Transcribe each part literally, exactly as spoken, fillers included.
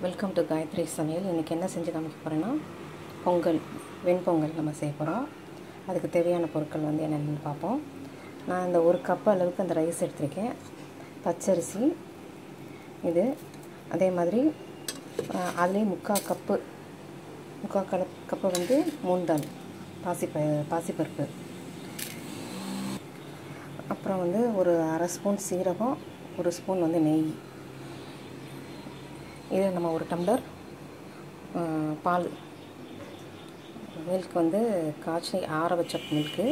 Welcome to Gayatri சமையல். இன்றைக்கி என்ன செஞ்சு காமிக்க போகிறேன்னா பொங்கல், வெண்பொங்கல் நம்ம செய்ய போகிறோம். அதுக்கு தேவையான பொருட்கள் வந்து என்னென்னு பார்ப்போம். நான் இந்த ஒரு கப்பு அளவுக்கு அந்த ரைஸ் எடுத்திருக்கேன். பச்சரிசி இது, அதே மாதிரி அதுலேயே முக்கால் கப்பு முக்கால் கல கப்பு வந்து மூணு தால் பாசிப்ப பாசிப்பருப்பு, அப்புறம் வந்து ஒரு அரை ஸ்பூன் சீரகம், ஒரு ஸ்பூன் வந்து நெய். இது நம்ம ஒரு டம்ளர் பால் மில்க் வந்து காய்ச்சி ஆற வச்ச மில்க்கு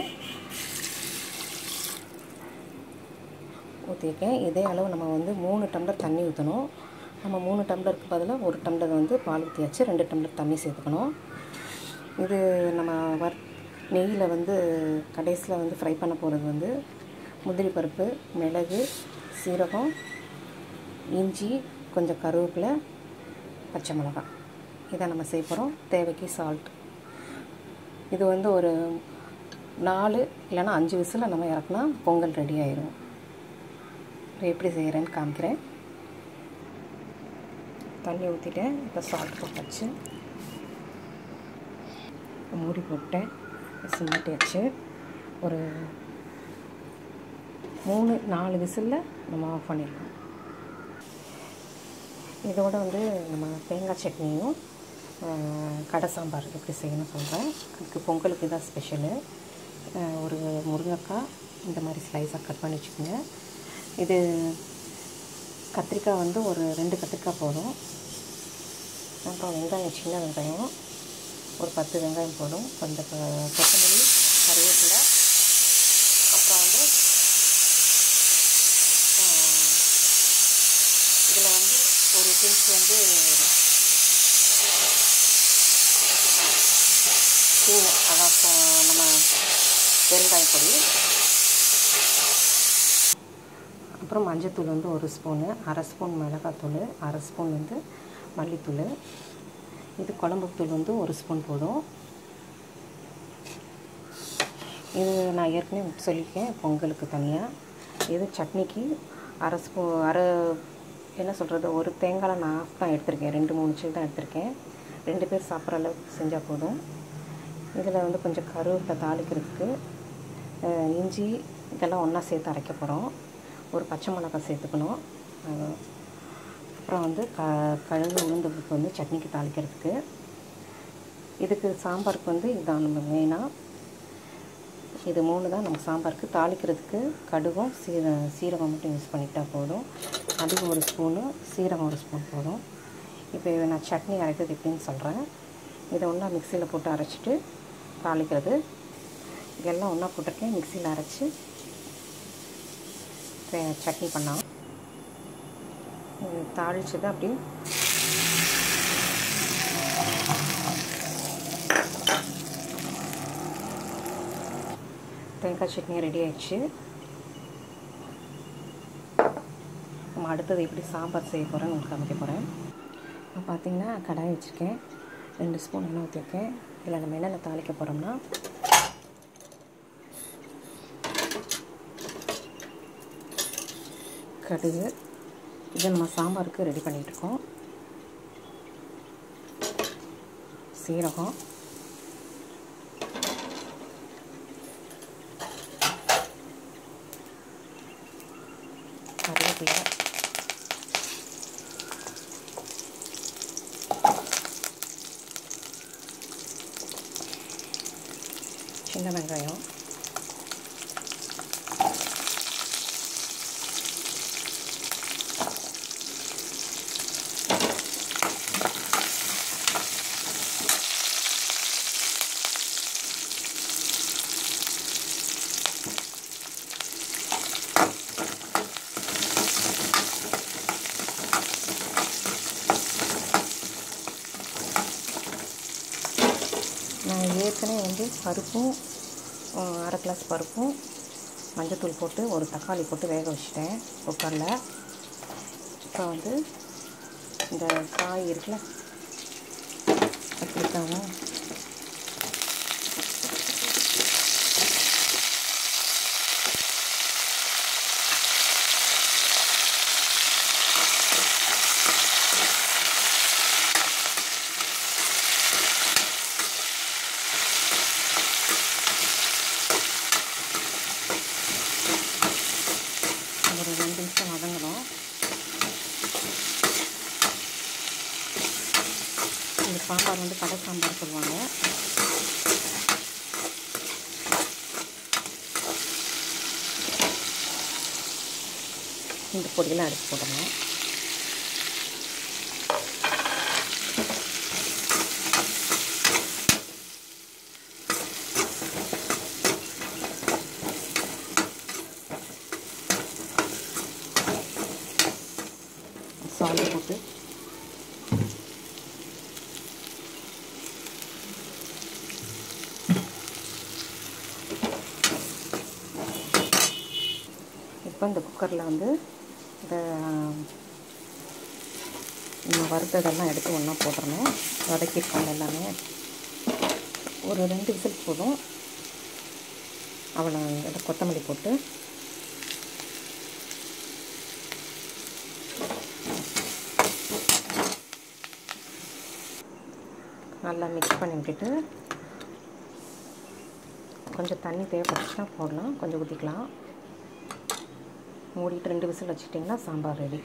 ஊற்றிருக்கேன். இதே அளவு நம்ம வந்து மூணு டம்ளர் தண்ணி ஊற்றணும். நம்ம மூணு டம்ளருக்கு பதிலாக ஒரு டம்ளர் வந்து பால் ஊற்றியாச்சு, ரெண்டு டம்ளர் தண்ணி சேர்த்துக்கணும். இது நம்ம வர் நெய்யில் வந்து கடைசியில் வந்து ஃப்ரை பண்ண போகிறது வந்து முந்திரி பருப்பு, மிளகு, சீரகம், இஞ்சி, கொஞ்சம் கருவேப்பிலை, பச்சை மிளகாய். இதை நம்ம செய்ய போகிறோம். தேவைக்கு சால்ட். இது வந்து ஒரு நாலு இல்லைன்னா அஞ்சு விசில் நம்ம இறக்குனா பொங்கல் ரெடி ஆயிரும். எப்படி செய்கிறேன்னு காமிக்கிறேன். தண்ணி ஊற்றிட்டேன். இப்போ சால்ட் போட்டாச்சு, மூடி போட்டேன், சிம்மிட்டாச்சு. ஒரு மூணு நாலு விசிலில் நம்ம ஆஃப் பண்ணிடலாம். இதோடு வந்து நம்ம தேங்காய் சட்னியும் கடை சாம்பார் எப்படி செய்யணும்னு சொல்கிறேன். அதுக்கு பொங்கலுக்கு தான் ஸ்பெஷலு. ஒரு முருங்கைக்காய் இந்த மாதிரி ஸ்லைஸாக கட் பண்ணி வச்சுக்கோங்க. இது கத்திரிக்காய் வந்து ஒரு ரெண்டு கத்திரிக்காய் போதும். அப்புறம் வெங்காயம், சின்ன வெங்காயம் ஒரு பத்து வெங்காயம் போதும். கொஞ்சம் கொத்தமல்லி, கருவேப்பிலை, அப்புறம் வந்து இதில் வந்து ஒரு பிஞ்ச் வந்து சின்ன அதான் நம்ம பெருங்காய பொடி, அப்புறம் மஞ்சத்தூள் வந்து ஒரு ஸ்பூனு, அரை ஸ்பூன் மிளகாத்தூள், அரை ஸ்பூன் வந்து மல்லித்தூள். இது குழம்புத்தூள் வந்து ஒரு ஸ்பூன் போதும். இது நான் ஏற்கனவே சொல்லியிருக்கேன் பொங்கலுக்கு தனியாக. இது சட்னிக்கு அரை ஸ்பூ அரை என்ன சொல்கிறது ஒரு தேங்காய் நான் ஆஃப் தான் எடுத்திருக்கேன். ரெண்டு மூணு சில் தான் எடுத்திருக்கேன். ரெண்டு பேர் சாப்பிட்ற அளவுக்கு செஞ்சால் போதும். இதில் வந்து கொஞ்சம் கருவேப்பிலை தாளிக்கிறதுக்கு, இஞ்சி இதெல்லாம் ஒன்றா சேர்த்து அரைக்க போகிறோம். ஒரு பச்சை மிளகாய் சேர்த்துக்கணும். அப்புறம் வந்து க கழுகு உளுந்ததுக்கு வந்து சட்னிக்கு தாளிக்கிறதுக்கு. இதுக்கு சாம்பாருக்கு வந்து இதுதான் நம்ம மெயினாக. இது மூணு தான் நம்ம சாம்பாருக்கு. தாளிக்கிறதுக்கு கடுகும் சீர சீரகம் மட்டும் யூஸ் பண்ணிக்கிட்டால் போதும். அதுக்கு ஒரு ஸ்பூனு, சீரகம் ஒரு ஸ்பூன் போதும். இப்போ நான் சட்னி அரைக்கிறது எப்படின்னு சொல்கிறேன். இதை ஒன்றா மிக்சியில் போட்டு அரைச்சிட்டு தாளிக்கிறது. இதெல்லாம் ஒன்றா போட்டிருக்கேன். மிக்சியில் அரைச்சி சட்னி பண்ணோம். தாளிச்சது அப்படி தேங்காய் சட்னி ரெடி ஆயிடுச்சு. நம்ம அடுத்தது எப்படி சாம்பார் செய்ய போகிறேன்னு உங்களுக்கு காமிக்க போகிறேன். இப்போ பார்த்திங்கன்னா கடாய் வச்சுருக்கேன். ரெண்டு ஸ்பூன் எண்ணெய் ஊற்றிருக்கேன். இதில் நம்ம என்னென்ன தாளிக்க போகிறோம்னா கடுகு, இதை நம்ம சாம்பாருக்கு ரெடி பண்ணிகிட்ருக்கோம். சீரகம், கருவேப்பிலை, சின்ன வெங்காயம், நான் ஏற்கனவே வந்து பருப்பும் அரை கிளாஸ் பருப்பும் மஞ்சத்தூள் போட்டு ஒரு தக்காளி போட்டு வேக வச்சுட்டேன் குக்கரில். இப்போ வந்து இந்த காய் இருக்குல்ல கத்திரிக்காவும் சாம்பார் வந்து கடை சாம்பார் சொல்லுவாங்க. இந்த பொடியெல்லாம் அடித்து போடணும். சால்ட் போட்டு இப்போ இந்த குக்கரில் வந்து இந்த நம்ம வறுத்ததெல்லாம் எடுத்து ஒன்றா போட்டுறணும். வதக்கிருக்கோம் எல்லாமே. ஒரு ரெண்டு விசில் போதும். அவ்வளோ கொத்தமல்லி போட்டு நல்லா மிக்ஸ் பண்ணி விட்டுட்டு கொஞ்சம் தண்ணி தேவைப்பட்டுச்சுன்னா போடலாம், கொஞ்சம் ஊற்றிக்கலாம். மூடிட்டு ரெண்டு விசில் வச்சுட்டிங்கன்னா சாம்பார் ரெடி.